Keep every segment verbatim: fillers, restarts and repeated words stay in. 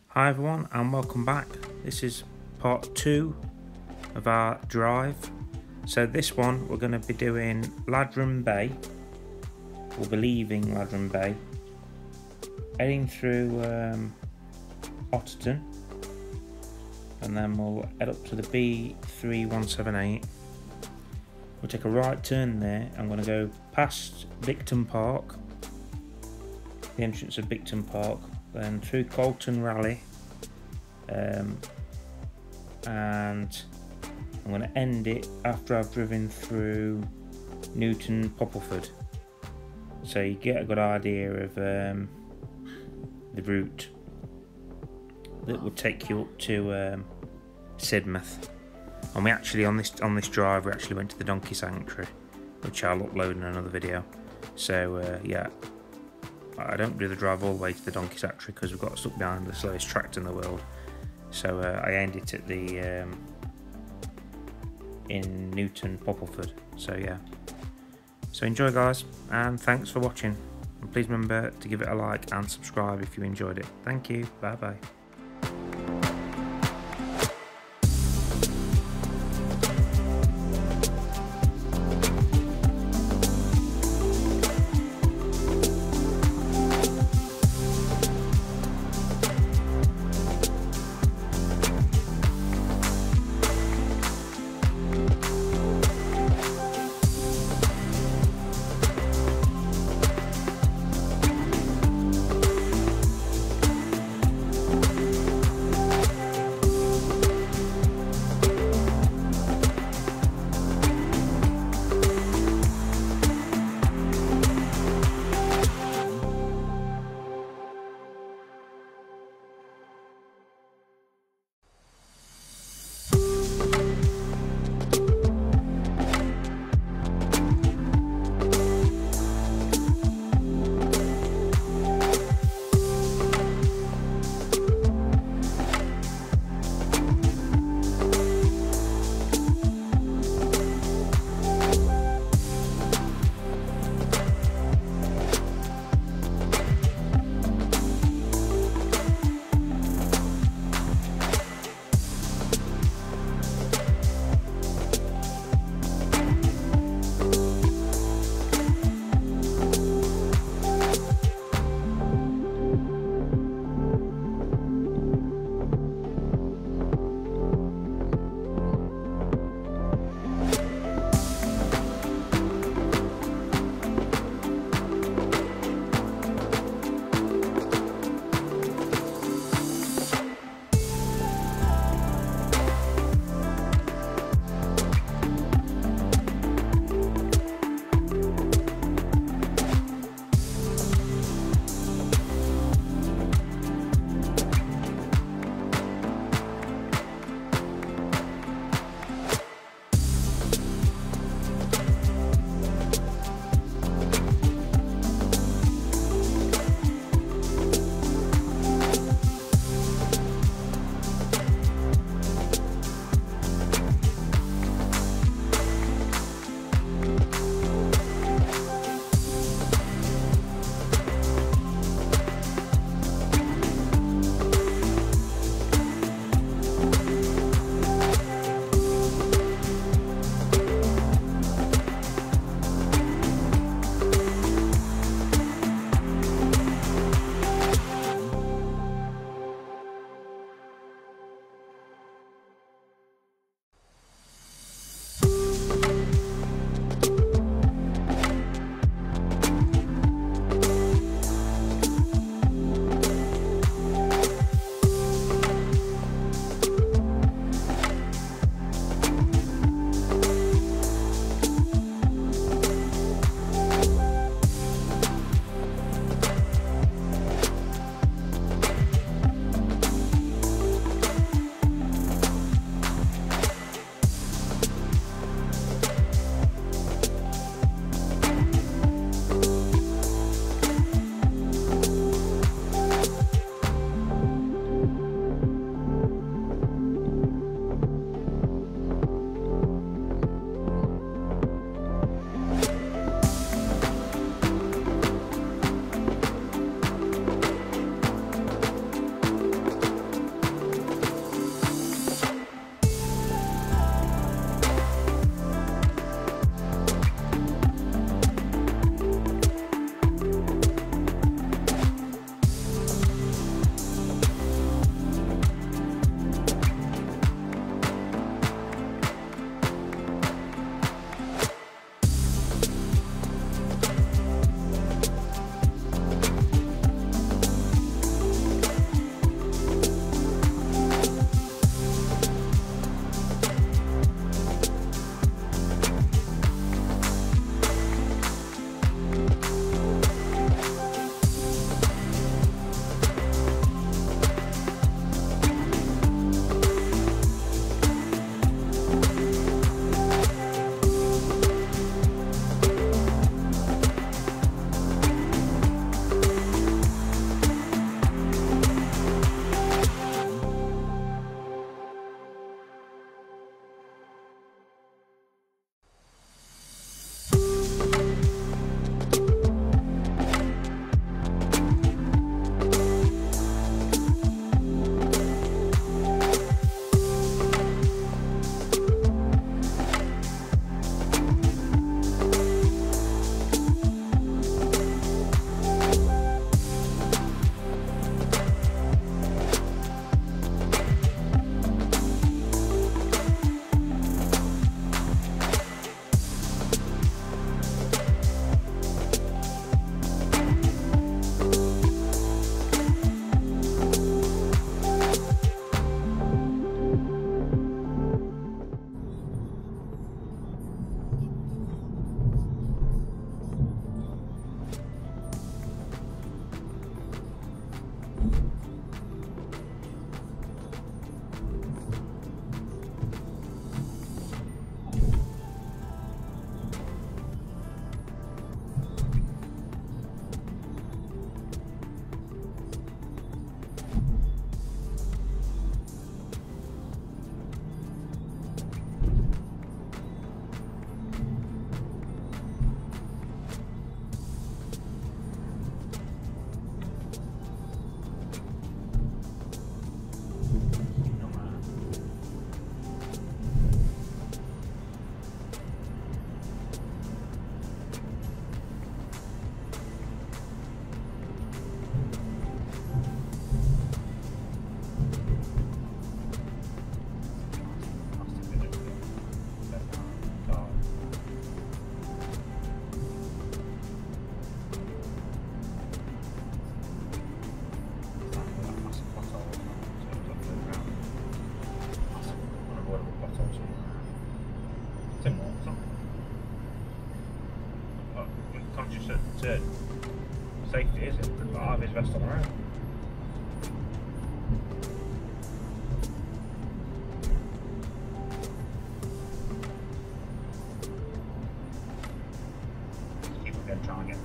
Hi everyone and welcome back. This is part two of our drive. So this one we're going to be doing Ladram Bay. We'll be leaving Ladram Bay, heading through um, Otterton, and then we'll head up to the B three one seven eight. We'll take a right turn there. I'm going to go past Victon Park, the entrance of Victon Park, then through Colton Rally, um, and I'm going to end it after I've driven through Newton Poppleford, so you get a good idea of um, the route that would take you up to um, Sidmouth. And we actually on this on this drive we actually went to the Donkey Sanctuary, which I'll upload in another video. So uh, yeah, I don't do the drive all the way to the Donkey Sanctuary because we've got stuck behind the slowest tractor in the world. So uh, I end it at the um, in Newton Poppleford. So yeah, so enjoy guys, and thanks for watching, and please remember to give it a like and subscribe if you enjoyed it. Thank you, bye bye.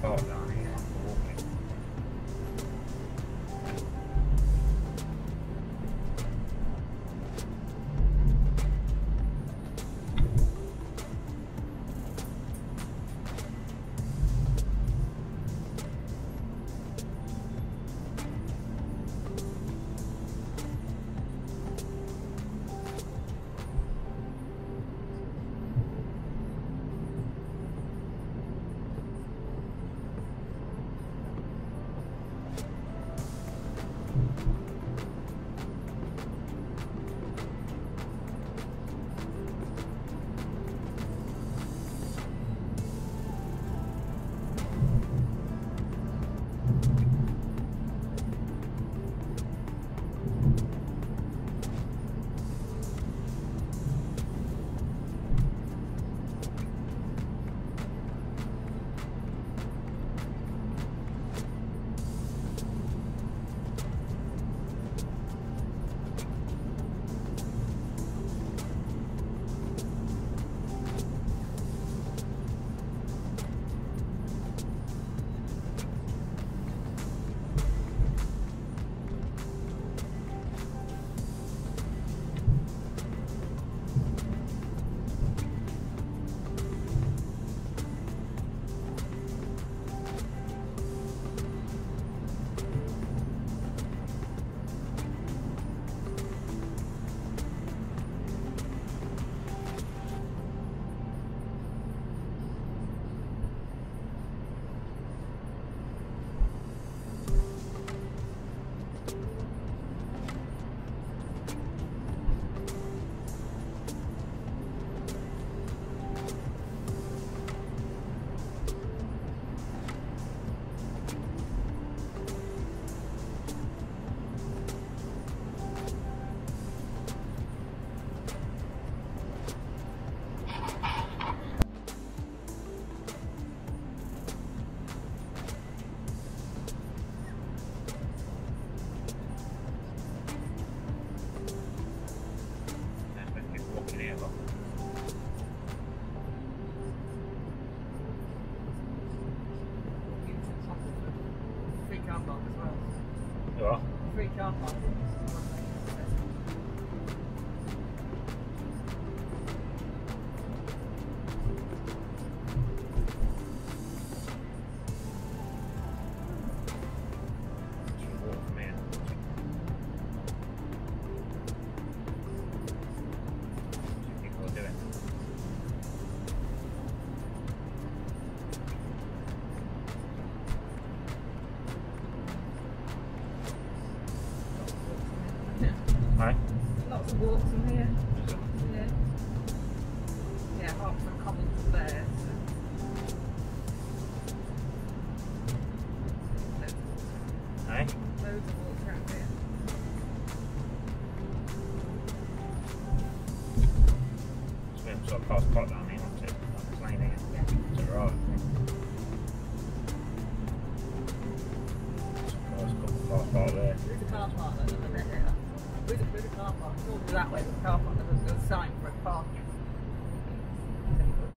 park down here. What? Free car park. Right. Lots of walks in here. Yeah. Yeah, Hartford Commons there. So. Right. Loads of walks around here. So we have sort of past pot down here, isn't it? Like this lane here. Yeah. Is it right? There's a couple of past pot there. There's a car park at the minute here. There's a, there's a car park. It's all that way, there's a car park. There's a sign for a parking.